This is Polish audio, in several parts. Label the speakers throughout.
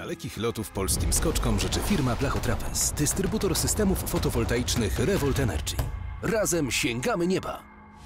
Speaker 1: Dalekich lotów polskim skoczkom życzy firma Blachotrapez, dystrybutor systemów fotowoltaicznych Revolt Energy. Razem sięgamy nieba!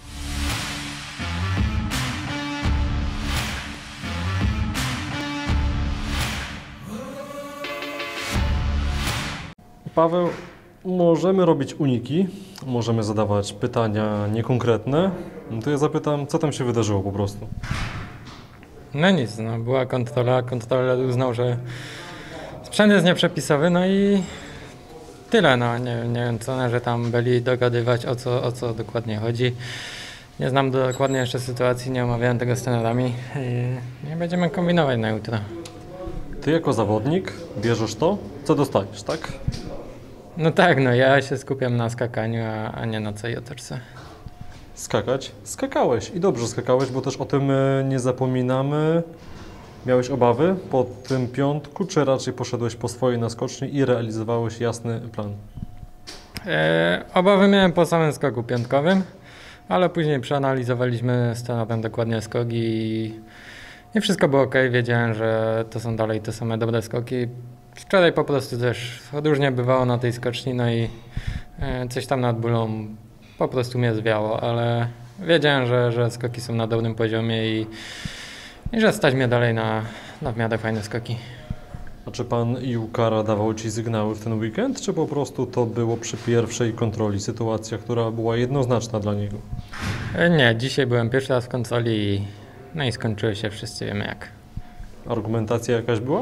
Speaker 2: Paweł, możemy robić uniki, możemy zadawać pytania niekonkretne. To ja zapytam, co tam się wydarzyło po prostu?
Speaker 3: No nic, no była kontroler uznał, że sprzęt jest nieprzepisowy, no i tyle, no nie wiem co, że tam byli dogadywać o co dokładnie chodzi. Nie znam dokładnie jeszcze sytuacji, nie omawiałem tego z trenerami i nie będziemy kombinować na jutro.
Speaker 2: Ty jako zawodnik bierzesz to, co dostajesz, tak?
Speaker 3: No tak, no ja się skupiam na skakaniu, a nie na całej otoczce.
Speaker 2: Skakać? Skakałeś i dobrze skakałeś, bo też o tym nie zapominamy. Miałeś obawy po tym piątku, czy raczej poszedłeś po swojej na skoczni i realizowałeś jasny plan?
Speaker 3: Obawy miałem po samym skoku piątkowym, ale później przeanalizowaliśmy z trenerem dokładnie skoki i wszystko było ok. Wiedziałem, że to są dalej te same dobre skoki. Wczoraj po prostu też różnie bywało na tej skoczni, no i coś tam nad bólą po prostu mnie zwiało, ale wiedziałem, że skoki są na dobrym poziomie i że stać mnie dalej na w miarę fajne skoki.
Speaker 2: A czy pan Jukara dawał ci sygnały w ten weekend, czy po prostu to było przy pierwszej kontroli sytuacja, która była jednoznaczna dla niego?
Speaker 3: Nie, dzisiaj byłem pierwszy raz w kontroli no i skończyło się, wszyscy wiemy jak.
Speaker 2: Argumentacja jakaś była?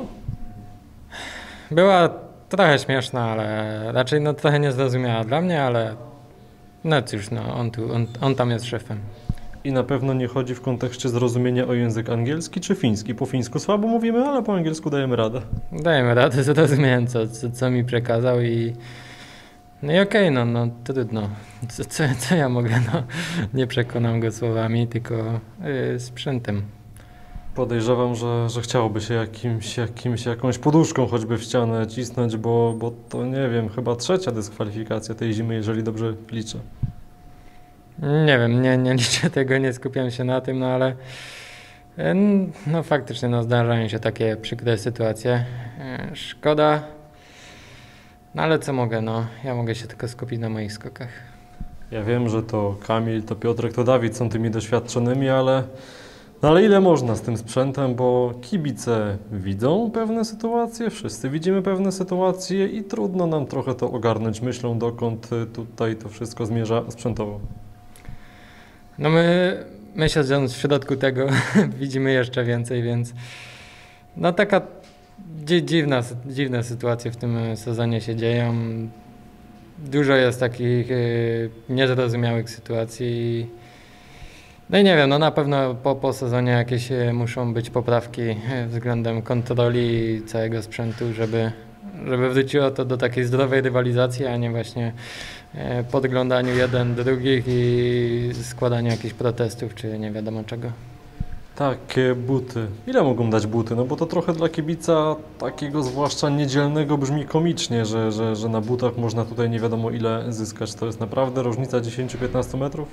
Speaker 3: Była trochę śmieszna, ale raczej no trochę niezrozumiała dla mnie, ale no cóż, no on tam jest szefem.
Speaker 2: I na pewno nie chodzi w kontekście zrozumienia o język angielski czy fiński. Po fińsku słabo mówimy, ale po angielsku dajemy radę.
Speaker 3: Dajemy radę, zrozumiałem co mi przekazał i no i okej, no trudno. Co ja mogę, no nie przekonam go słowami, tylko sprzętem.
Speaker 2: Podejrzewam, że chciałoby się jakąś poduszką choćby w ścianę cisnąć, bo to nie wiem, chyba trzecia dyskwalifikacja tej zimy, jeżeli dobrze liczę.
Speaker 3: Nie wiem, nie liczę tego, nie skupiam się na tym, no ale no faktycznie no, zdarzają się takie przykre sytuacje. Szkoda, no ale co mogę, no ja mogę się tylko skupić na moich skokach.
Speaker 2: Ja wiem, że to Kamil, to Piotrek, to Dawid są tymi doświadczonymi, ale ile można z tym sprzętem, bo kibice widzą pewne sytuacje, wszyscy widzimy pewne sytuacje i trudno nam trochę to ogarnąć myślą, dokąd tutaj to wszystko zmierza sprzętowo.
Speaker 3: No my siedząc w środku tego widzimy jeszcze więcej, więc no taka dziwne sytuacje w tym sezonie się dzieją. Dużo jest takich niezrozumiałych sytuacji. No i nie wiem, no na pewno po sezonie jakieś muszą być poprawki względem kontroli całego sprzętu, żeby wróciło to do takiej zdrowej rywalizacji, a nie właśnie podglądaniu jeden drugich i składaniu jakichś protestów, czy nie wiadomo czego.
Speaker 2: Takie buty. Ile mogą dać buty? No bo to trochę dla kibica takiego zwłaszcza niedzielnego brzmi komicznie, że na butach można tutaj nie wiadomo ile zyskać. To jest naprawdę różnica 10-15 metrów?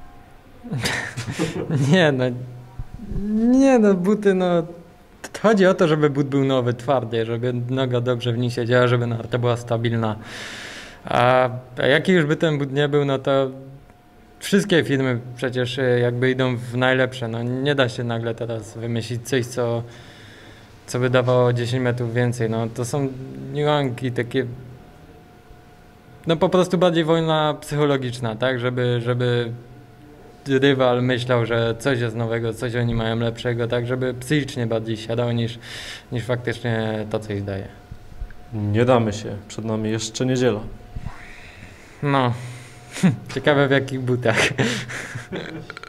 Speaker 3: Nie no, buty no... Chodzi o to, żeby but był nowy, twardy, żeby noga dobrze w nim siedziała, żeby narta była stabilna. A jaki już by ten but nie był, no to wszystkie firmy przecież jakby idą w najlepsze. No nie da się nagle teraz wymyślić coś, co by dawało 10 metrów więcej. No to są niuanki takie, no po prostu bardziej wojna psychologiczna, tak, żeby rywal myślał, że coś jest nowego, coś oni mają lepszego, tak, żeby psychicznie bardziej siadał niż faktycznie to, co ich daje.
Speaker 2: Nie damy się. Przed nami jeszcze niedziela.
Speaker 3: No, ciekawe w jakich butach.